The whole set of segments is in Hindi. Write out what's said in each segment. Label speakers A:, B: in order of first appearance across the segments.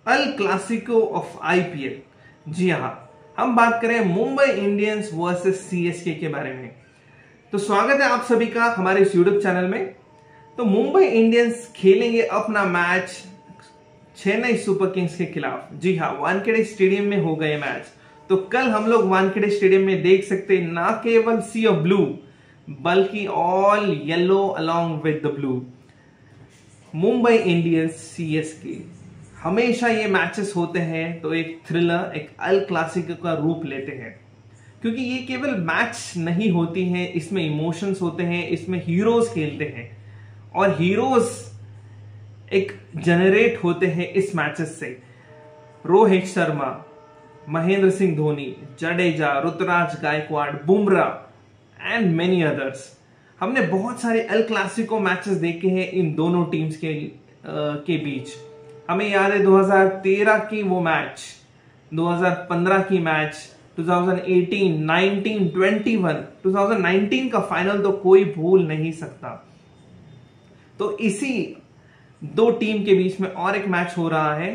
A: Al clasico of IPL. जी हाँ, हम बात करें मुंबई इंडियंस वर्सेस सीएसके के बारे में। तो स्वागत है आप सभी का हमारे इस यूट्यूब चैनल में। तो मुंबई इंडियंस खेलेंगे अपना मैच चेन्नई सुपर किंग्स के खिलाफ। जी हाँ, वानखेड़े स्टेडियम में हो गए मैच। तो कल हम लोग वानखेड़े स्टेडियम में देख सकते हैं ना केवल सी ऑफ ब्लू बल्कि all yellow along with the blue. Mumbai Indians CSK, हमेशा ये मैचेस होते हैं तो एक थ्रिलर, एक अल क्लासिको का रूप लेते हैं, क्योंकि ये केवल मैच नहीं होती हैं, इसमें इमोशंस होते हैं, इसमें हीरोज खेलते हैं और हीरोज एक जनरेट होते हैं इस मैचेस से। Rohit Sharma, Mahendra Singh Dhoni, Jadeja, Ruturaj Gaikwad, Bumrah and many others. हमने बहुत सारे अल क्लासिको मैचेस देखे हैं इन दोनों टीम्स के बीच। हमें याद है 2013 की वो मैच, 2015 की मैच, 2018, 19, 21, 2019 का फाइनल तो कोई भूल नहीं सकता। तो इसी दो टीम के बीच में और एक मैच हो रहा है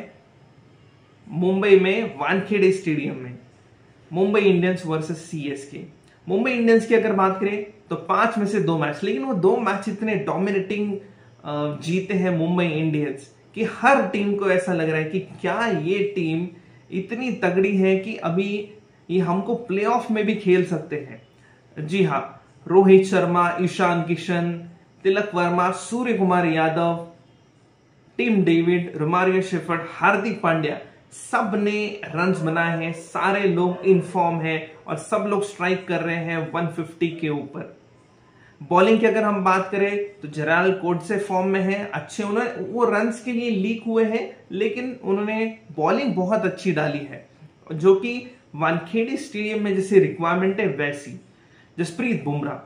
A: मुंबई में वानखेड़े स्टेडियम में, Mumbai Indians versus CSK. Mumbai Indians की अगर बात करें तो 5 में से 2 मैच, लेकिन वो 2 मैच इतने डोमिनेटिंग जीते हैं मुंबई इंडियंस कि हर टीम को ऐसा लग रहा है कि क्या ये टीम इतनी तगड़ी है कि अभी ये हमको प्लेऑफ में भी खेल सकते हैं। जी हाँ, Rohit Sharma, Ishan Kishan, Tilak Varma, Suryakumar Yadav, Tim David, Romario Shepherd, Hardik Pandya, सब ने रन्स बनाए हैं। सारे लोग इन फॉर्म हैं और सब लोग स्ट्राइक कर रहे हैं 150 के ऊपर। बॉलिंग की अगर हम बात करें तो जेराल्ड कोडसे फॉर्म में है, अच्छे, उन्होंने वो रन्स के लिए लीक हुए हैं, लेकिन उन्होंने बॉलिंग बहुत अच्छी डाली है, जो कि वानखेड़े स्टेडियम में जैसे रिक्वायरमेंट है वैसी। जसप्रीत बुमराह,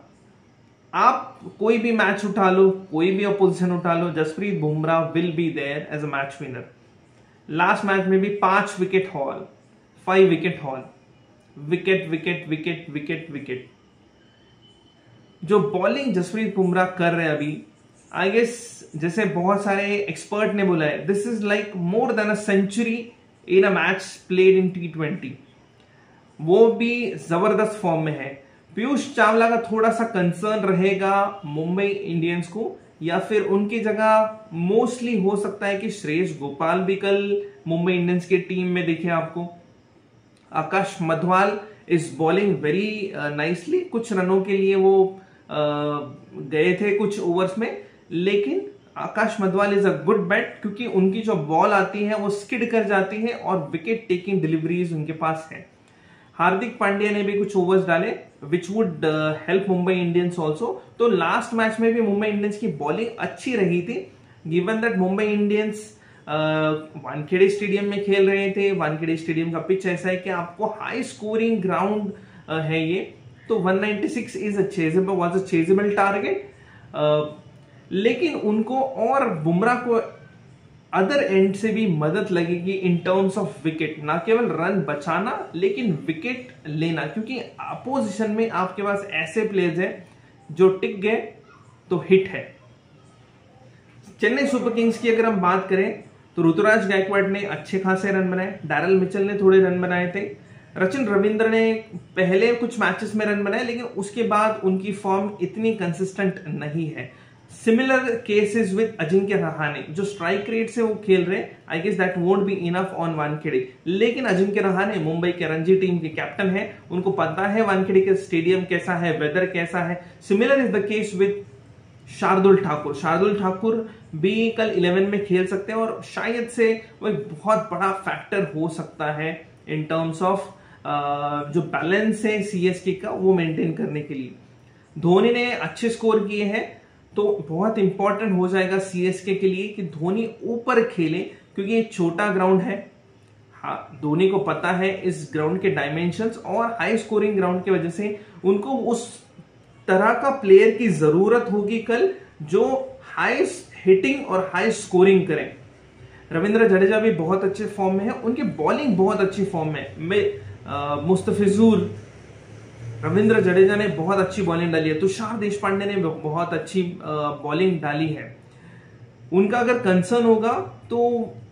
A: आप कोई भी मैच उठा लो, कोई भी अपोजिशन उठा लो, Jasprit Bumrah will be there as a match winner. Last match में भी 5 wicket haul, 5 wicket haul, wicket wicket wicket wicket wicket. जो बॉलिंग जसप्रीत बुमराह कर रहे हैं अभी, आई गेस जैसे बहुत सारे एक्सपर्ट ने बोला है, this is like more than a century in a match played in T20। वो भी जबरदस्त फॉर्म में है। पीयूष चावला का थोड़ा सा कंसर्न रहेगा मुंबई इंडियंस को, या फिर उनकी जगह मोस्टली हो सकता है कि श्रेयस गोपाल भी कल मुंबई इंडियंस के टीम में दिखे आपको। Akash Madhwal is bowling very nicely, कुछ रनों के लिए वो गए थे कुछ ओवर्स में, लेकिन Akash Madhwal is a good bat, क्योंकि उनकी जो बॉल आती है वो स्किड कर जाती है और विकेट टेकिंग डिलीवरीज उनके पास है। हार्दिक पांड्या ने भी कुछ ओवर्स डाले which would help Mumbai Indians also. तो लास्ट मैच में भी मुंबई इंडियंस की बॉलिंग अच्छी रही थी, given that Mumbai Indians Wankhede stadium में खेल रहे थे। वानखेड़े स्टेडियम का पिच ऐसा है कि आपको हाई स्कोरिंग ग्राउंड है ये, तो 196 is was a chaseable target, लेकिन उनको और बुमराह को अदर एंड से भी मदद लगेगी इन टर्म्स ऑफ विकेट, ना केवल रन बचाना लेकिन विकेट लेना, क्योंकि अपोजिशन में आपके पास ऐसे प्लेयर्स हैं जो टिक गए तो हिट है। चेन्नई सुपर किंग्स की अगर हम बात करें तो ऋतुराज गायकवाड़ ने अच्छे खासे रन बनाए, डैरल मिचेल ने थोड़े रन बनाए थे, रचिन रविंद्र ने पहले कुछ मैचेस में रन बनाए, लेकिन उसके बाद उनकी फॉर्म इतनी कंसिस्टेंट नहीं है। Similar cases with Ajinkya Rahane, जो स्ट्राइक रेट से वो खेल रहे हैं, I guess that won't be enough on Wankhede, लेकिन अजिंक्य रहाणे मुंबई के रणजी टीम के कैप्टन है, उनको पता है वानखेड़े के स्टेडियम कैसा है, वेदर कैसा है। Similar is the case with Shardul Thakur. Shardul Thakur भी कल 11 में खेल सकते हैं और शायद से वो एक बहुत बड़ा फैक्टर हो सकता है इन टर्म्स ऑफ जो बैलेंस है सीएसके का वो मेंटेन करने के लिए। धोनी ने अच्छे स्कोर किए हैं, तो बहुत इंपॉर्टेंट हो जाएगा सीएसके के लिए कि धोनी ऊपर खेले, क्योंकि ये छोटा ग्राउंड है। हाँ, धोनी को पता है इस ग्राउंड के डायमेंशंस, और हाई स्कोरिंग ग्राउंड की वजह से उनको उस तरह का प्लेयर की जरूरत होगी कल जो हाई हिटिंग और हाई स्कोरिंग करें। रविंद्र जडेजा भी बहुत अच्छे फॉर्म में है, उनकी बॉलिंग बहुत अच्छी फॉर्म में। मुस्तफिजुर, रविंद्र जडेजा ने बहुत अच्छी बॉलिंग डाली है, तुषार देशपांडे ने बहुत अच्छी बॉलिंग डाली है। उनका अगर कंसर्न होगा तो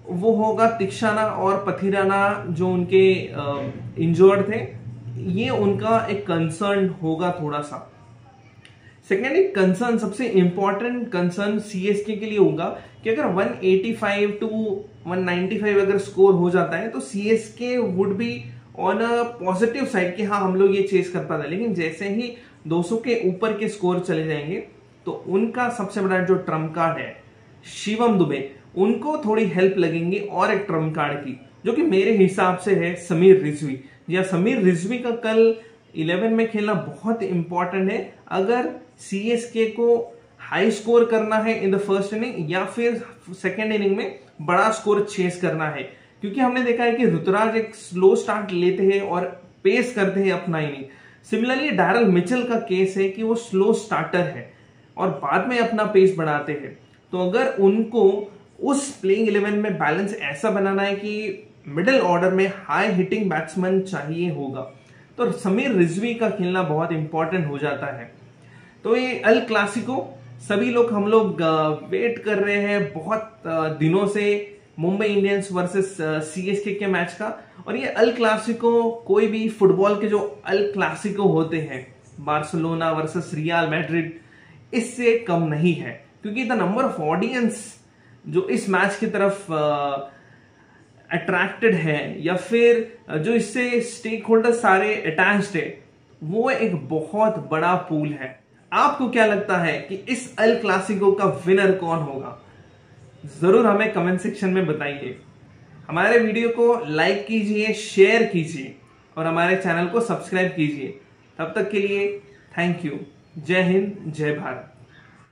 A: वो होगा तिक्षाना और पथिराना, जो उनके इंजर्ड थे, ये उनका एक कंसर्न होगा थोड़ा सा। सेकेंड एक कंसर्न, सबसे इंपॉर्टेंट कंसर्न सीएसके के लिए होगा कि अगर 185 टू 195 अगर स्कोर हो जाता है तो CSK would be on a positive side कि हाँ हम लोग ये चेस कर पाते हैं। लेकिन जैसे ही 200 के ऊपर के स्कोर चले जाएंगे तो उनका सबसे बड़ा जो ट्रम्प कार्ड है शिवम दुबे, उनको थोड़ी हेल्प लगेंगी और एक ट्रम्प कार्ड की, जो कि मेरे हिसाब से है समीर रिजवी। या समीर रिजवी का कल 11 में खेलना बहुत इंपॉर्टेंट है अगर सीएसके को हाई स्कोर करना है इन द फर्स्ट इनिंग या फिर सेकेंड इनिंग में बड़ा स्कोर चेस करना है। क्योंकि हमने देखा है कि ऋतुराज एक स्लो स्टार्ट लेते हैं और पेस करते हैं अपना इनिंग। सिमिलरली डैरल मिचेल का केस है कि वो स्लो स्टार्टर है और बाद में अपना पेस बढ़ाते हैं। तो अगर उनको उस प्लेइंग 11 में बैलेंस ऐसा बनाना है कि मिडिल ऑर्डर में हाई हिटिंग बैट्समैन चाहिए होगा, तो समीर रिजवी का खेलना बहुत इंपॉर्टेंट हो जाता है। तो ये अल क्लासिको सभी लोग हम लोग वेट कर रहे हैं बहुत दिनों से, मुंबई इंडियंस वर्सेस सीएसके के मैच का। और ये अल क्लासिको कोई भी फुटबॉल के जो अल क्लासिको होते हैं, बार्सिलोना वर्सेस रियल मैड्रिड, इससे कम नहीं है। क्योंकि द नंबर ऑफ ऑडियंस जो इस मैच की तरफ अट्रैक्टेड है या फिर जो इससे स्टेक होल्डर सारे अटैच्ड है, वो एक बहुत बड़ा पूल है। आपको क्या लगता है कि इस अल क्लासिको का विनर कौन होगा? जरूर हमें कमेंट सेक्शन में बताइए। हमारे वीडियो को लाइक कीजिए, शेयर कीजिए और हमारे चैनल को सब्सक्राइब कीजिए। तब तक के लिए थैंक यू। जय हिंद, जय भारत।